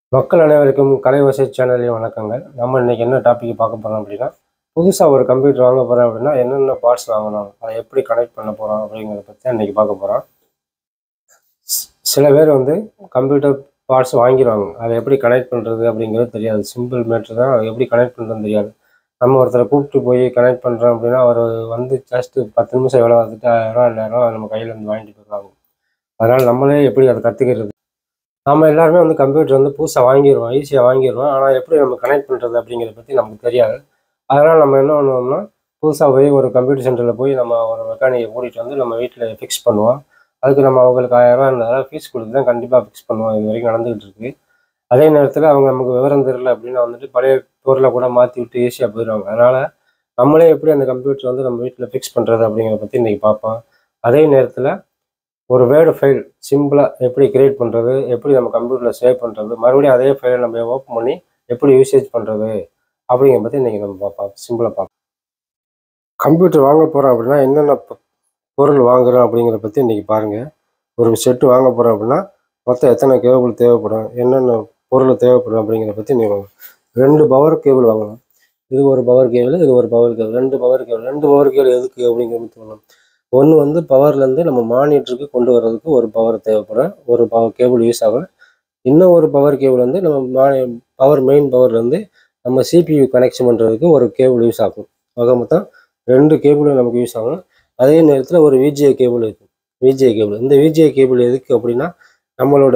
மக்கள் அனைவருக்கும் கலைவசை சேனலின் வணக்கங்கள். நம்ம இன்னைக்கு என்ன டாபிக் பார்க்க போகிறோம் அப்படின்னா, புதுசாக ஒரு கம்ப்யூட்டர் வாங்க போகிறோம் அப்படின்னா என்னென்ன பார்ட்ஸ் வாங்கணும், அதை எப்படி கனெக்ட் பண்ண போகிறோம் அப்படிங்கிறத பற்றி தான் இன்றைக்கி பார்க்க போகிறோம். சில பேர் வந்து கம்ப்யூட்டர் பார்ட்ஸ் வாங்கிடுவாங்க, அதை எப்படி கனெக்ட் பண்ணுறது அப்படிங்கிறது தெரியாது. சிம்பிள் மேட்ரு தான், அதை எப்படி கனெக்ட் பண்ணுறதுன்னு தெரியாது. நம்ம ஒருத்தரை கூப்பிட்டு போய் கனெக்ட் பண்ணுறோம் அப்படின்னா அவர் வந்து ஜஸ்ட்டு 10 நிமிஷம் வேலை பார்த்துட்டு 1000 2000 நம்ம கையில் வந்து வாங்கிட்டு போயிடுவாங்க. அதனால் நம்மளே எப்படி அதை கற்றுக்கிறது? நம்ம எல்லாருமே வந்து கம்ப்யூட்டர் வந்து புதுசாக வாங்கிடுவோம், ஈஸியாக வாங்கிடுவோம். ஆனால் எப்படி நம்ம கனெக்ட் பண்ணுறது அப்படிங்கிறத பற்றி நமக்கு தெரியாது. அதனால் நம்ம என்ன பண்ணுவோம்னா, புதுசாக போய் ஒரு கம்ப்யூட்டர் சென்டரில் போய் நம்ம ஒரு மெக்கானிக்கை கூட்டிகிட்டு வந்து நம்ம வீட்டில் ஃபிக்ஸ் பண்ணுவோம். அதுக்கு நம்ம அவங்களுக்கு 1000 இருந்தாலும் ஃபீஸ் கொடுத்து தான் கண்டிப்பாக ஃபிக்ஸ் பண்ணுவோம். இது வரைக்கும் நடந்துகிட்டு இருக்கு. அதே நேரத்தில் அவங்க நமக்கு விவரம் தெரியல அப்படின்னா வந்துட்டு பழைய பொருளை கூட மாற்றி விட்டு ஈஸியாக போயிடுவாங்க. அதனால் நம்மளே எப்படி அந்த கம்ப்யூட்டர் வந்து நம்ம வீட்டில் ஃபிக்ஸ் பண்ணுறது அப்படிங்கிறத பற்றி இன்றைக்கி பார்ப்போம். அதே நேரத்தில் ஒரு வேர்டு ஃபைல் சிம்பிளாக எப்படி கிரியேட் பண்ணுறது, எப்படி நம்ம கம்ப்யூட்டரில் சேவ் பண்ணுறது, மறுபடியும் அதே ஃபைலை நம்ம ஓப்பன் பண்ணி எப்படி யூசேஜ் பண்ணுறது அப்படிங்கிறத பற்றி இன்றைக்கி நம்ம பார்ப்போம். சிம்பிளாக பார்ப்போம். கம்ப்யூட்டர் வாங்க போகிறோம் அப்படின்னா என்னென்ன பொருள் வாங்குகிறோம் அப்படிங்கிறத பற்றி இன்றைக்கி பாருங்கள். ஒரு செட்டு வாங்க போகிறோம் அப்படின்னா மொத்தம் எத்தனை கேபிள் தேவைப்படும், என்னென்ன பொருள் தேவைப்படும் அப்படிங்கிறத பற்றி நீங்கள் 2 பவர் கேபிள் வாங்கணும். இது ஒரு பவர் கேபிள், இது ஒரு பவர் கேபிள், 2 பவர் கேபிள் எதுக்கு அப்படிங்கிறது தோணும். ஒன்று வந்து பவர்லேருந்து நம்ம மானிட்டருக்கு கொண்டு வர்றதுக்கு ஒரு பவர் தேவைப்படும், ஒரு பவர் கேபிள் யூஸ் ஆகும். இன்னும் ஒரு பவர் கேபிள் வந்து நம்ம மெயின் பவர்லேருந்து நம்ம சிபியு கனெக்ஷன் பண்ணுறதுக்கு ஒரு கேபிள் யூஸ் ஆகும். ஆக மொத்தம் 2 கேபிளும் நமக்கு யூஸ் ஆகும். அதே நேரத்தில் ஒரு விஜிஏ கேபிள் இருக்குது. விஜிஏ கேபிள், இந்த விஜிஏ கேபிள் எதுக்கு அப்படின்னா நம்மளோட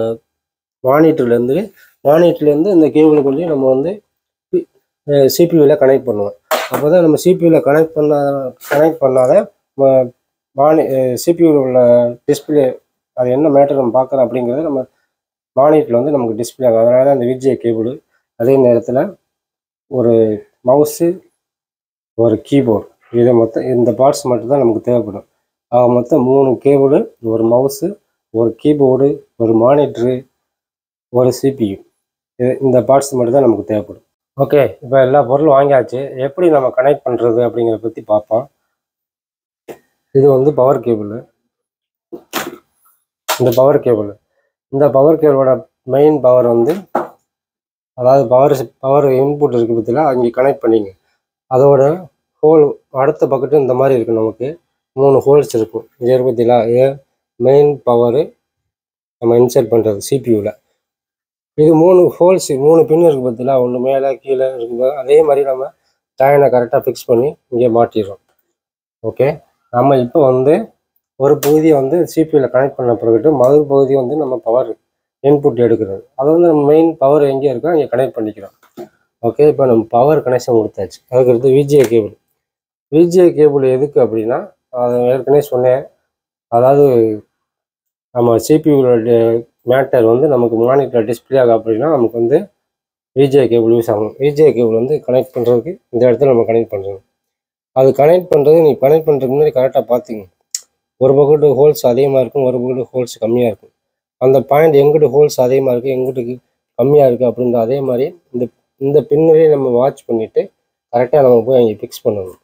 மானிட்டர்லேருந்து இந்த கேபிளை கொண்டு நம்ம வந்து சிபியூவில் கனெக்ட் பண்ணுவோம். அப்போ தான் நம்ம சிபியூவில் கனெக்ட் பண்ணாத சிபியூவில் உள்ள டிஸ்பிளே அது என்ன மேட்டர் நம்ம பார்க்குறோம் அப்படிங்கிறத நம்ம மானிட்டரில் வந்து நமக்கு டிஸ்பிளே ஆகும். அதனால தான் அந்த விஜிஏ கேபிள். அதே நேரத்தில் ஒரு மவுஸு, ஒரு கீபோர்டு, இதை மொத்தம் இந்த பார்ட்ஸ் மட்டும்தான் நமக்கு தேவைப்படும். மொத்தம் 3 கேபிள், ஒரு மவுஸு, ஒரு கீபோர்டு, ஒரு மானிட்டரு, ஒரு சிபியு, இந்த பார்ட்ஸ் மட்டும்தான் நமக்கு தேவைப்படும். ஓகே, இப்போ எல்லா பொருளும் வாங்கியாச்சு. எப்படி நம்ம கனெக்ட் பண்ணுறது அப்படிங்கிறத பற்றி பார்ப்போம். இது வந்து பவர் கேபிள். இந்த பவர் கேபிளோட மெயின் பவர் வந்து, அதாவது பவர் இன்புட் இருக்குது பற்றிலாம் அங்கே கனெக்ட் பண்ணிங்க. அதோட ஹோல் அடுத்த பக்கெட்டு இந்த மாதிரி இருக்குது. நமக்கு 3 ஹோல்ஸ் இருக்கும். இது பற்றிலாம் மெயின் பவரு நம்ம இன்சர்ட் பண்ணுறது சிபியூவில். இது 3 ஹோல்ஸ், 3 பின் இருக்குது பற்றிலாம், ஒன்று மேலே கீழே இருக்குது. அதே மாதிரி நம்ம லைனை கரெக்டாக ஃபிக்ஸ் பண்ணி இங்கே மாட்டிடுறோம். ஓகே, நம்ம இப்போ வந்து ஒரு பகுதியை வந்து சிபியூவில் கனெக்ட் பண்ண பிறகு மறு பகுதி வந்து நம்ம பவர் இன்புட் எடுக்கிறது. அது வந்து நம்ம மெயின் பவர் எங்கே இருக்கோ அங்கே கனெக்ட் பண்ணிக்கிறோம். ஓகே, இப்போ நம்ம பவர் கனெக்ஷன் கொடுத்தாச்சு. அதுக்கடுத்து விஜிஏ கேபிள் எதுக்கு அப்படின்னா, அதை ஏற்கனவே சொன்னேன். அதாவது நம்ம சிபியூவோட மேட்டர் வந்து நமக்கு மானிட்டர் டிஸ்பிளே ஆகும் அப்படின்னா நமக்கு வந்து விஜிஏ கேபிள் யூஸ் ஆகும். விஜிஏ கேபிள் வந்து கனெக்ட் பண்ணுறதுக்கு இந்த இடத்துல நம்ம கனெக்ட் பண்ணுறோம். அது கனெக்ட் பண்ணுறது நீங்கள் கனெக்ட் பண்ணுறதுக்கு முன்னாடி கரெக்டாக பார்த்துங்க. ஒரு பக்கெட்டு ஹோல்ஸ் அதிகமாக இருக்கும், ஒரு பக்கெட்டு ஹோல்ஸ் கம்மியாக இருக்கும். அந்த பாயிண்ட் எங்கிட்ட ஹோல்ஸ் அதிகமாக இருக்குது, எங்கிட்ட கம்மியாக இருக்குது அப்படின்ற அதே மாதிரி இந்த பின்னரே நம்ம வாட்ச் பண்ணிவிட்டு கரெக்டாக நம்ம போய் அங்கே ஃபிக்ஸ் பண்ணணும்.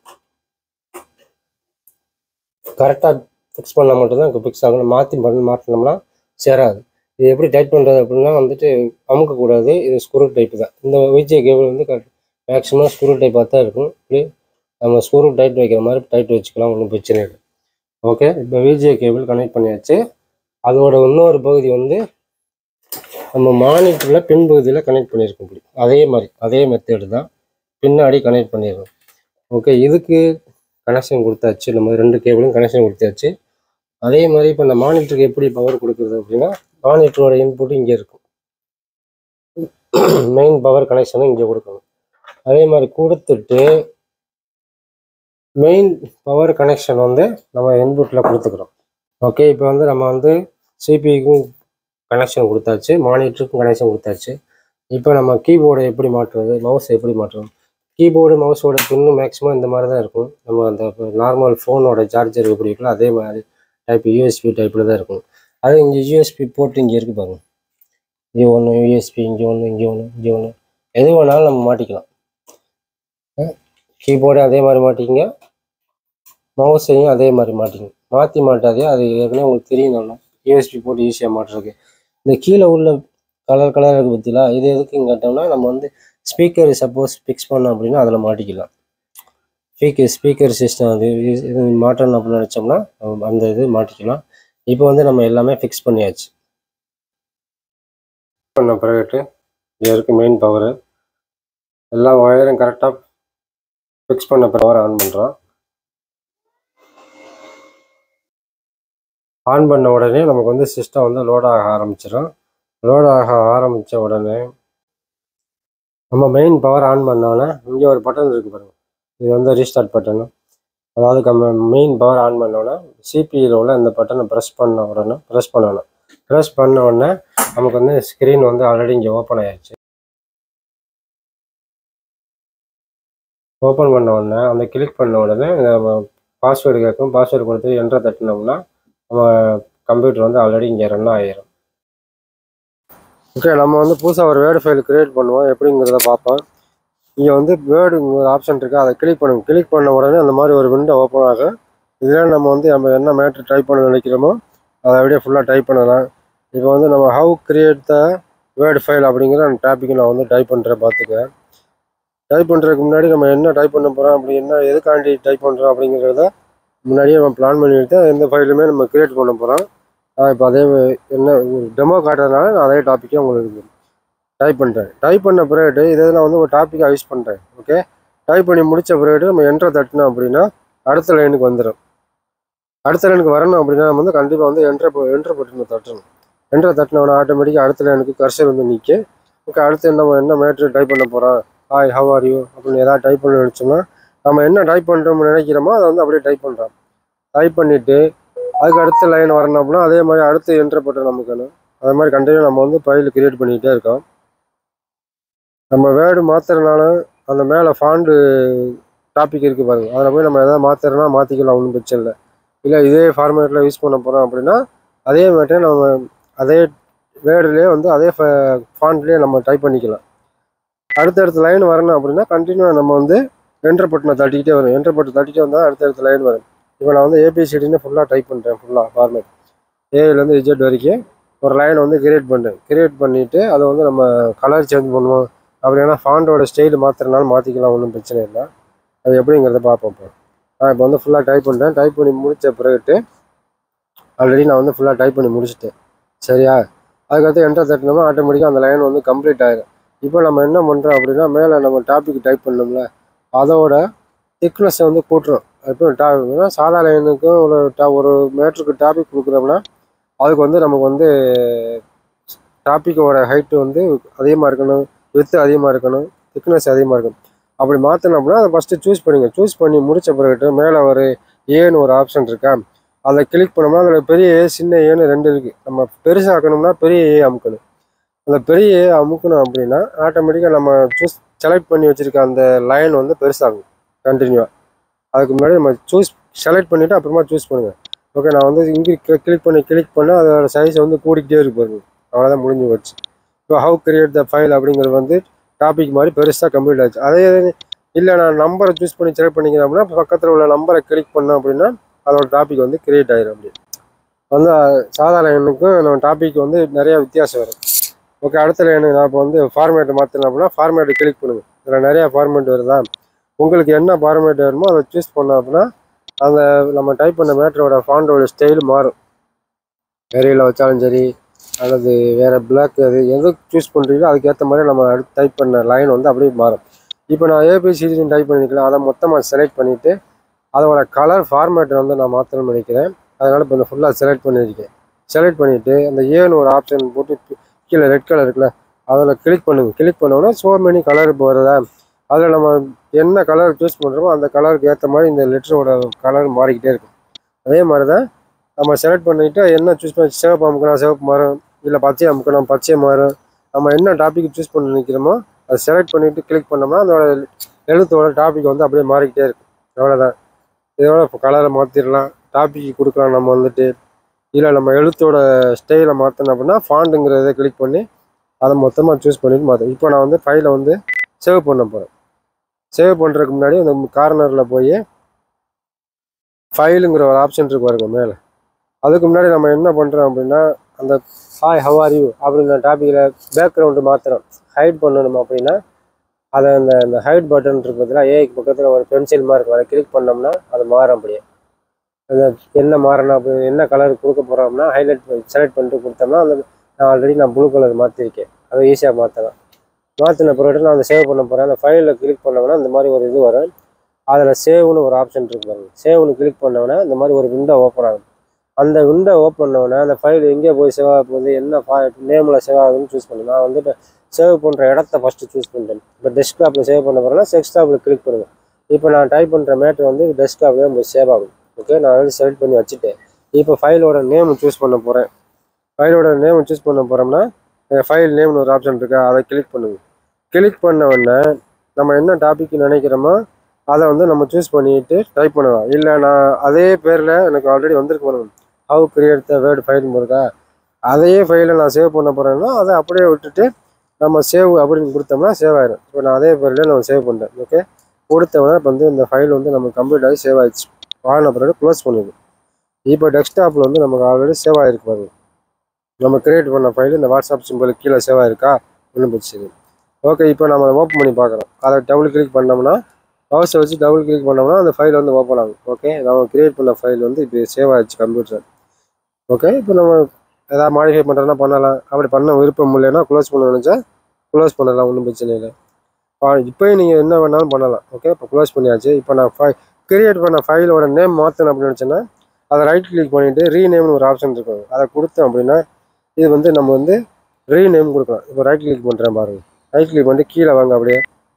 கரெக்டாக ஃபிக்ஸ் பண்ணால் மட்டும்தான் இப்போ ஃபிக்ஸ் ஆகணும். மாற்றினோம்னா சேராது. இது எப்படி டைட் பண்ணுறது அப்படின்னா வந்துட்டு அமுக்கக்கூடாது. இது ஸ்க்ரூ டைப்பு தான். இந்த விஜிஏ கேபிள் வந்து மேக்ஸிமம் ஸ்க்ரூ டைப்பாக தான் இருக்கும். இப்படி நம்ம ஸ்க்ரூ டைட் வைக்கிற மாதிரி டைட் வச்சுக்கலாம், ஒன்றும் பிரச்சனை இல்லை. ஓகே, இப்போ விஜிஏ கேபிள் கனெக்ட் பண்ணியாச்சு. அதோட இன்னொரு பகுதி வந்து நம்ம மானிட்டரில் பின்பகுதியில் கனெக்ட் பண்ணியிருக்கோம். இப்படி அதே மெத்தேடு தான் பின்னாடி கனெக்ட் பண்ணிடுறோம். ஓகே, இதுக்கு கனெக்ஷன் கொடுத்தாச்சு. நம்ம 2 கேபிளும் கனெக்ஷன் கொடுத்தாச்சு. அதே மாதிரி இப்போ இந்த மானிட்டருக்கு எப்படி பவர் கொடுக்குறது அப்படின்னா, மானிட்டரோட இன்புட் இங்கே இருக்கும். மெயின் பவர் கனெக்ஷனும் இங்கே கொடுக்கணும். அதே மாதிரி கொடுத்துட்டு மெயின் பவர் கனெக்ஷன் வந்து நம்ம இன்புட்டில் கொடுத்துக்கிறோம். ஓகே, இப்போ வந்து நம்ம வந்து சிபிக்கும் கனெக்ஷன் கொடுத்தாச்சு, மானிட்டருக்கும் கனெக்ஷன் கொடுத்தாச்சு. இப்போ நம்ம கீபோர்டை எப்படி மாற்றுறது, மவுஸை எப்படி மாற்றுறது. கீபோர்டு மவுஸோட பின்னு மேக்ஸிமம் இந்த மாதிரி தான் இருக்கும். நம்ம அந்த நார்மல் ஃபோனோட சார்ஜர் எப்படி இருக்குல்ல அதே மாதிரி டைப் யூஎஸ்பி டைப்பில் தான் இருக்கும். அது இங்கே யூஎஸ்பி போட்டு இங்கே இருக்குது பாருங்க. இங்கே ஒன்று யூஎஸ்பி, இங்கே ஒன்று, எது வேணாலும் நம்ம மாட்டிக்கலாம். கீபோர்டு அதே மாதிரி மாட்டிக்கிங்க, மவுஸையும் அதே மாதிரி மாட்டாதே. அது ஏற்கனவே உங்களுக்கு தெரியும். நல்லா யூஎஸ்பி போட்டு ஈஸியாக மாட்டுறதுக்கு. இந்த கீழே உள்ள கலர் கலராக இருக்குது பற்றிங்களா, இது எதுக்குன்னு கேட்டோம்னா நம்ம வந்து ஸ்பீக்கர் சப்போஸ் ஃபிக்ஸ் பண்ணோம் அப்படின்னா அதில் மாட்டிக்கலாம். ஸ்பீக்கர் சிஸ்டம் அது இது மாட்டணும் அப்படின்னு நினச்சோம்னா அந்த இது மாட்டிக்கலாம். இப்போ வந்து நம்ம எல்லாமே ஃபிக்ஸ் பண்ணியாச்சு. பண்ண பிறகு இது இருக்குது மெயின் பவரு. எல்லா ஒயரும் கரெக்டாக ஃபிக்ஸ் பண்ண பவர் ஆன் பண்ணுறோம். ஆன் பண்ண உடனே நமக்கு வந்து சிஸ்டம் வந்து லோட் ஆக ஆரம்பிச்சிடும். லோட் ஆக ஆரம்பித்த உடனே நம்ம மெயின் பவர் ஆன் பண்ணோன்னே இங்கே ஒரு பட்டன் இருக்குது பாருங்கள், இது வந்து ரீஸ்டார்ட் பட்டனு. அதாவது நம்ம மெயின் பவர் ஆன் பண்ணோன்னே சிபியில் உள்ள இந்த பட்டனை ப்ரெஸ் பண்ணணும். ப்ரெஸ் பண்ண உடனே நமக்கு வந்து ஸ்க்ரீன் வந்து ஆல்ரெடி இங்கே ஓப்பன் ஆயிடுச்சு. ஓப்பன் பண்ண உடனே அந்த கிளிக் பண்ண உடனே பாஸ்வேர்டு கேட்கும். பாஸ்வேர்டு கொடுத்து என்ட்ரை தட்டினோம்னா நம்ம கம்ப்யூட்டர் வந்து ஆல்ரெடி இங்கே ரன் ஆகிடும். ஓகே, நம்ம வந்து புதுசாக ஒரு வேர்டு ஃபைல் க்ரியேட் பண்ணுவோம். எப்படிங்கிறத பார்ப்போம். இங்கே வந்து வேர்டுங்கிற ஆப்ஷன் இருக்குது, அதை கிளிக் பண்ணுவோம். கிளிக் பண்ண உடனே அந்த மாதிரி ஒரு விண்டோ ஓப்பன் ஆகும். இதில் நம்ம வந்து நம்ம என்ன மேட்ரு டைப் பண்ண நினைக்கிறோமோ அதை அப்படியே ஃபுல்லாக டைப் பண்ணலாம். இப்போ வந்து நம்ம how create the word file அப்படிங்கிற அந்த டாப்பிக்கை நான் வந்து டைப் பண்ணுறேன். பார்த்துக்க, டைப் பண்ணுறதுக்கு முன்னாடி நம்ம என்ன டைப் பண்ண போகிறோம், அப்படி என்ன எதுக்காண்டி டைப் பண்ணுறோம் அப்படிங்கிறத முன்னாடியே நம்ம பிளான் பண்ணிவிட்டு எந்த ஃபைலுமே நம்ம க்ரியேட் பண்ண போகிறோம். இப்போ அதே என்ன டெமோ காட்டுறதுனால நான் அதே டாப்பிக்கே உங்களுக்கு டைப் பண்ணுறேன். டைப் பண்ண பிறகு இதை நான் வந்து ஒரு டாப்பிக்காக யூஸ் பண்ணுறேன். ஓகே, டைப் பண்ணி முடித்த பிறகு நம்ம என்ட்ரை தட்டினோம் அப்படின்னா அடுத்த லைனுக்கு வந்துடும். அடுத்த லைனுக்கு வரணும் அப்படின்னா நம்ம வந்து கண்டிப்பாக வந்து என்ட்ரு பட்டனை தட்டணும். என்ட்ரை தட்டினோன்னா ஆட்டோமேட்டிக்காக அடுத்த லைனுக்கு கர்சர் வந்து நிற்க. ஓகே, அடுத்து நம்ம என்ன மேட்ரு டைப் பண்ண போகிறோம், ஹாய் ஹவ் ஆர் யூ அப்படின்னு ஏதாவது டைப் பண்ண நினச்சோம்னா நம்ம என்ன டைப் பண்ணுறோம்னு நினைக்கிறோமோ அதை வந்து அப்படியே டைப் பண்ணுறோம். டைப் பண்ணிவிட்டு அதுக்கு அடுத்த லைன் வரணும் அப்படின்னா அதே மாதிரி அடுத்து என்ட்ரு பட்டன் நமக்கு வேணும். அதே மாதிரி கண்டினியூ நம்ம வந்து ஃபைல் கிரியேட் பண்ணிக்கிட்டே இருக்கோம். நம்ம வேர்டு மாற்றுறதுனால அந்த மேலே ஃபாண்டு டாபிக் இருக்குது பாருங்கள், அதில் போய் நம்ம எதாவது மாற்றுறோன்னா மாற்றிக்கலாம், ஒன்றும் பிரச்சனை இல்லை. இல்லை இதே ஃபார்மேட்டில் யூஸ் பண்ண போகிறோம் அப்படின்னா அதே மேட்டே நம்ம அதே வேர்டுலேயே வந்து அதே ஃபாண்ட்லேயே நம்ம டைப் பண்ணிக்கலாம். அடுத்தடுத்த லைன் வரணும் அப்படின்னா கண்டினியூவாக நம்ம வந்து என்ட்ரு பட்டனை தட்டிக்கிட்டே வரும். என்ட்ரு பட்டன் தட்டிகிட்டே வந்தால் அடுத்தடுத்த லைன் வரும். இப்போ நான் வந்து ஏபிசிடின்னு ஃபுல்லாக டைப் பண்ணுறேன். ஃபுல்லாக ஃபார்மேட் ஏலேருந்து இஜெட் வரைக்கும் ஒரு லைன் வந்து கிரியேட் பண்ணுறேன். கிரியேட் பண்ணிவிட்டு அதை வந்து நம்ம கலர் சேஞ்ச் பண்ணுவோம். அப்படின்னா ஃபாண்டோட ஸ்டைல் மாற்றுறதுனால மாற்றிக்கலாம், ஒன்றும் பிரச்சனை இல்லை. அது எப்படிங்கிறத பார்ப்போம். இப்போ வந்து ஃபுல்லாக டைப் பண்ணுறேன். டைப் பண்ணி முடித்த பிறகு ஆல்ரெடி நான் வந்து ஃபுல்லாக டைப் பண்ணி முடிச்சுட்டேன். சரியா, அதுக்கடுத்து என்ட்ரு தட்டினோம்னா ஆட்டோமேட்டிக்காக அந்த லைன் வந்து கம்ப்ளீட் ஆகிடும். இப்போ நம்ம என்ன பண்ணுறோம் அப்படின்னா மேலே நம்ம டாபிக் டைப் பண்ணோம்ல அதோட திக்னஸை வந்து கூட்டுறோம். இப்போ சாதா லைனுக்கும் ஒரு மேட்ருக்கு டாபிக் கொடுக்குறோம்னா அதுக்கு வந்து நமக்கு வந்து டாப்பிக்கோட ஹைட்டு வந்து அதிகமாக இருக்கணும், வித்து அதிகமாக இருக்கணும், திக்னஸ் அதிகமாக இருக்கணும். அப்படி மாற்றணும் அப்படின்னா அதை ஃபஸ்ட்டு சூஸ் பண்ணிங்க. சூஸ் பண்ணி முடித்த பிறகு மேலே ஒரு ஏன்னு ஒரு ஆப்ஷன் இருக்கா, அதை கிளிக் பண்ணோம்னா அதில் பெரிய ஏ சின்ன ஏன்னு 2 இருக்குது. நம்ம பெருசாக்கணும்னா பெரிய ஏ அமுக்கணும். அந்த பெரிய ஏ அமுக்கணும் அப்படின்னா ஆட்டோமேட்டிக்காக நம்ம செலக்ட் பண்ணி வச்சுருக்க அந்த லைன் வந்து பெருசாகும் கண்டினியூவாக. அதுக்கு முன்னாடி நம்ம செலக்ட் பண்ணிவிட்டு அப்புறமா சூஸ் பண்ணுங்கள். ஓகே, நான் வந்து இங்கே கிளிக் பண்ண அதோட சைஸை வந்து கூடிக்கிட்டே இருக்கு பாருங்க, அவ்வளோதான் முடிஞ்சு போச்சு. இப்போ ஹவு கிரியேட் த ஃபைல் அப்படிங்கிறது வந்து டாபிக் மாதிரி பெருசாக கம்ப்ளீட் ஆச்சு. அதே இல்லை நான் நம்பரை சூஸ் பண்ணி செலக்ட் பண்ணிக்கிறேன் அப்படின்னா பக்கத்தில் உள்ள நம்பரை கிளிக் பண்ணோம் அப்படின்னா அதோட டாபிக் வந்து கிரியேட் ஆகிடும். அப்படி வந்து சாதாரண லைனுக்கும் நம்ம டாபிக் வந்து நிறையா வித்தியாசம் வரும். ஓகே, அடுத்த லைனு நான் இப்போ வந்து ஃபார்மேட்டை மாற்றணும் அப்படின்னா ஃபார்மேட்டை கிளிக் பண்ணுங்கள். இதில் நிறையா ஃபார்மேட் வருதா, உங்களுக்கு என்ன ஃபார்மேட் வேணுமோ அதை சூஸ் பண்ணோம் அப்படின்னா அந்த நம்ம டைப் பண்ண மேட்டரோட ஃபாண்டோட ஸ்டைல் மாறும். வேறையில் வச்சாலும் சரி அல்லது வேறு பிளாக் அது எது சூஸ் பண்ணுறீங்களோ அதுக்கேற்ற மாதிரி நம்ம அடுத்து டைப் பண்ண லைன் வந்து அப்படியே மாறும். இப்போ நான் ஏபிசிடின்னு டைப் பண்ணிக்கலாம், அதை மொத்தமாக செலக்ட் பண்ணிவிட்டு அதோட கலர் ஃபார்மேட்டை வந்து நான் மாற்றணும்னு நினைக்கிறேன். அதனால் இப்போ இந்த ஃபுல்லாக செலக்ட் பண்ணியிருக்கேன். செலக்ட் பண்ணிவிட்டு அந்த ஏன்னு ஒரு ஆப்ஷன் போட்டு கீழே ரெட் கலர் இருக்குல்ல அதில் கிளிக் பண்ணுங்கள். கிளிக் பண்ணோன்னா ஸோ மெனி கலர் இப்போ வருதா, அதில் நம்ம என்ன கலர் சூஸ் பண்ணுறோமோ அந்த கலருக்கு ஏற்ற மாதிரி இந்த லெட்டரோட கலர் மாறிக்கிட்டே இருக்கும். அதே மாதிரி தான் நம்ம செலக்ட் பண்ணிவிட்டு என்ன சூஸ் பண்ணி சிவப்பு அமுக்கினா சிவப்பு மாறும், இல்லை பச்சை அமுக்கினா பச்சை மாறும். நம்ம என்ன டாபிக் சூஸ் பண்ணி நிற்கிறோமோ அதை செலக்ட் பண்ணிவிட்டு கிளிக் பண்ணோம்னா அதோட எழுத்தோட டாபிக் வந்து அப்படியே மாறிக்கிட்டே இருக்கும். அவ்வளோதான். இதோட இப்போ கலரை மாற்றிடலாம், டாபிக் கொடுக்கலாம் நம்ம வந்துட்டு. இல்லை நம்ம எழுத்தோட ஸ்டைலை மாற்றணும் அப்படின்னா ஃபாண்டுங்கிறத கிளிக் பண்ணி அதை மொத்தமாக சூஸ் பண்ணிவிட்டு மாற்றணும். இப்போ நான் வந்து ஃபைலை வந்து சேவ் பண்ண போகிறேன். சேவ் பண்ணுறதுக்கு முன்னாடி அந்த கார்னரில் போய் ஃபைலுங்கிற ஒரு ஆப்ஷன் இருக்கு பாருங்க மேலே. அதுக்கு முன்னாடி நம்ம என்ன பண்ணுறோம் அப்படின்னா அந்த ஹாய் ஹவ் ஆர் யூ அப்படிங்கிற டாப்பிக்கில் பேக்ரவுண்டு மாத்திரம் ஹைட் பண்ணணும் அப்படின்னா அதை அந்த ஹைட் பட்டன் இருக்கு பார்த்தீங்கன்னா ஏஐக்கு பக்கத்தில் ஒரு பென்சில் மாதிரி இருக்கும். அதை கிளிக் பண்ணோம்னா அது மாறும். அப்படியே அந்த என்ன மாறணும் அப்படி என்ன கலர் கொடுக்க போகிறோம்னா ஹைலைட் செலக்ட் பண்ணிட்டு கொடுத்தோம்னா அந்த நான் ப்ளூ கலர் மாற்றிருக்கேன். அதை ஈஸியாக மாற்றலாம். மாற்றின பிறகு நான் அதை சேவ் பண்ண போகிறேன். அந்த ஃபைலில் கிளிக் பண்ணோம்னா இந்த மாதிரி ஒரு இது வரும். அதில் சேவ்னு ஒரு ஆப்ஷன் இருக்கு பாருங்க. சேவ்னு கிளிக் பண்ணோன்னா இந்த மாதிரி ஒரு விண்டோ ஓப்பன் ஆகும். அந்த விண்டோ ஓப்பன் பண்ணோன்னா அந்த ஃபைல் எங்கே போய் சேவ் ஆக போகுது, என்ன நேமில் சேவ் ஆகுதுன்னு சூஸ் பண்ணணும். நான் வந்து இப்போ சேவ் பண்ணுற இடத்த ஃபஸ்ட்டு சூஸ் பண்ணிட்டேன். இப்போ டெஸ்க்டாப்பில் சேவ் பண்ண போகிறேன்னா டெஸ்க்டாப்பில் கிளிக் பண்ணுவேன். இப்போ நான் டைப் பண்ணுற மேட்ரு வந்து டெஸ்க்டாப்பில் தான் போய் சேவ் ஆகும். ஓகே, நான் வந்து செலக்ட் பண்ணி வச்சுட்டேன். இப்போ ஃபைலோட நேம் சூஸ் பண்ண போகிறேன். ஃபைலோட நேம் சூஸ் பண்ண போகிறோம்னா ஃபைல் நேம்னு ஒரு ஆப்ஷன் இருக்கா, அதை கிளிக் பண்ணுங்கள். கிளிக் பண்ண உடனே நம்ம என்ன டாபிக் நினைக்கிறோமோ அதை வந்து நம்ம சூஸ் பண்ணிட்டு டைப் பண்ணலாம். இல்லை நான் அதே பேரில் எனக்கு ஆல்ரெடி வந்திருக்கு பண்ணணும், ஹவு கிரியேட் த வேர்டு ஃபைல்னு இருக்கா, அதையே ஃபைலை நான் சேவ் பண்ண போகிறேன்னா அதை அப்படியே விட்டுட்டு நம்ம சேவ் அப்படின்னு கொடுத்தோம்னா சேவ் ஆயிடும். இப்போ நான் அதே பேரில் நம்ம சேவ் பண்ணுறேன். ஓகே, கொடுத்தோம்னா இப்போ வந்து இந்த ஃபைல் வந்து நம்ம கம்ப்ளீட் ஆகி சேவ் ஆகிடுச்சு. ஆன பிறகு க்ளோஸ் பண்ணிடுது. இப்போ டெஸ்க்டாப்பில் வந்து நமக்கு ஆல்ரெடி சேவ் ஆகிருக்கு பாருங்க. நம்ம கிரியேட் பண்ண ஃபைல் இந்த வாட்ஸ்அப் சிம்பிளுக்கு கீழே சேவ் ஆகிருக்கா, ஒன்றும் பிரச்சனை. ஓகே, இப்போ நம்ம அதை ஓப்பன் பண்ணி பார்க்குறோம். அதை டபுள் கிளிக் பண்ணோம்னா மவுஸை வச்சு டபுள் கிளிக் பண்ணோம்னா அந்த ஃபைல் வந்து ஓப்பன் ஆகும். ஓகே, நம்ம கிரியேட் பண்ண ஃபைல் வந்து இப்போ சேவ் ஆகிடுச்சு கம்ப்யூட்டர். ஓகே, இப்போ நம்ம எதாவது மாடிஃபை பண்ணுறதுனா பண்ணலாம். அப்படி பண்ண விருப்பம் இல்லைன்னா க்ளோஸ் பண்ண நினச்சா க்ளோஸ் பண்ணலாம், ஒன்றும் பிரச்சனை இல்லை. இப்போயும் நீங்கள் என்ன வேணாலும் பண்ணலாம். ஓகே, இப்போ க்ளோஸ் பண்ணியாச்சு. இப்போ நான் கிரியேட் பண்ண ஃபைலோட நேம் மாற்றணும் அப்படின்னு நினச்சேன்னா அதை ரைட் கிளிக் பண்ணிவிட்டு ரீநேம்னு ஒரு ஆப்ஷன் இருக்கும், அதை கொடுத்தோம் அப்படின்னா இது வந்து நம்ம வந்து ரீநேம் கொடுக்கலாம். இப்போ ரைட் கிளிக் பண்ணுறேன் பாருங்கள். ரைட் கிளிக் பண்ணிட்டு கீழே வாங்க, அப்படியே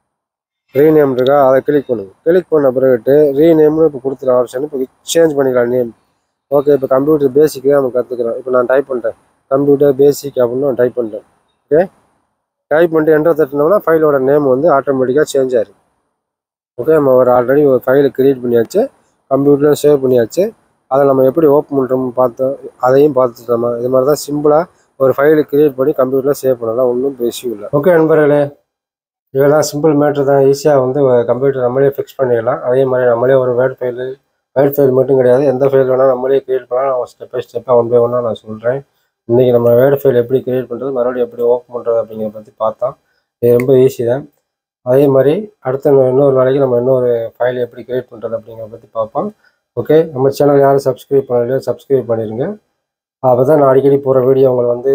ரீநேம் இருக்கா, அதை கிளிக் பண்ணுங்க. கிளிக் பண்ண பிறகு ரீநேம்னு இப்போ கொடுத்துற ஆப்ஷன் இப்போ சேஞ்ச் பண்ணிக்கலாம் நேம். ஓகே, இப்போ கம்ப்யூட்டர் பேசிக் தான் நம்ம கற்றுக்குறோம். இப்போ நான் டைப் பண்ணுறேன் கம்ப்யூட்டர் பேசிக் அப்படின்னு நான் டைப் பண்ணுறேன். ஓகே, டைப் பண்ணிட்டு என்டர் தட்டினோம்னா ஃபைலோட நேம் வந்து ஆட்டோமேட்டிக்காக சேஞ்ச் ஆயிடும். ஓகே, நம்ம ஆல்ரெடி ஒரு ஃபைலை கிரியேட் பண்ணியாச்சு, கம்ப்யூட்டரில் சேவ் பண்ணியாச்சு. அதை நம்ம எப்படி ஓப்பன் பண்ணுறோம்னு பார்த்தோம், அதையும் பார்த்துட்டோமா. இது மாதிரி தான் சிம்பிளாக ஒரு ஃபைலை கிரியேட் பண்ணி கம்ப்யூட்டரில் சேவ் பண்ணலாம், ஒன்றும் இஷ்யூ இல்லை. ஓகே நண்பர்களே, இதெல்லாம் சிம்பிள் மேட்ரு தான். ஈஸியாக வந்து கம்ப்யூட்டர் நம்மளே ஃபிக்ஸ் பண்ணிடலாம். அதே மாதிரி நம்மளே ஒரு வேர்ட் ஃபைல் மட்டும் கிடையாது, எந்த ஃபைல் வேணால் நம்மளே கிரியேட் பண்ணலாம். நான் ஸ்டெப் பை ஸ்டெப்பாக ஒன் பை ஒன்னாக நான் சொல்கிறேன். இன்றைக்கி நம்ம வேர்ட் ஃபைல் எப்படி கிரியேட் பண்ணுறது, மறுபடியும் எப்படி ஓப்பன் பண்ணுறது அப்படிங்கிறத பற்றி பார்த்தோம். இது ரொம்ப ஈஸி தான். அதே மாதிரி அடுத்த இன்னொரு நாளைக்கு நம்ம இன்னொரு ஃபைல் எப்படி கிரியேட் பண்ணுறது அப்படிங்கிறத பற்றி பார்ப்போம். ஓகே, நம்ம சேனல் யாரும் சப்ஸ்கிரைப் பண்ணலையோ சப்ஸ்கிரைப் பண்ணிடுங்க. அப்போ தான் நான் அடிக்கடி போகிற வீடியோ உங்களை வந்து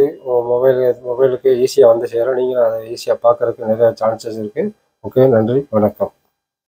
மொபைலுக்கு ஈஸியாக வந்து சேரும். நீங்களும் அதை ஈஸியாக பார்க்குறதுக்கு நிறைய சான்சஸ் இருக்குது. ஓகே, நன்றி, வணக்கம்.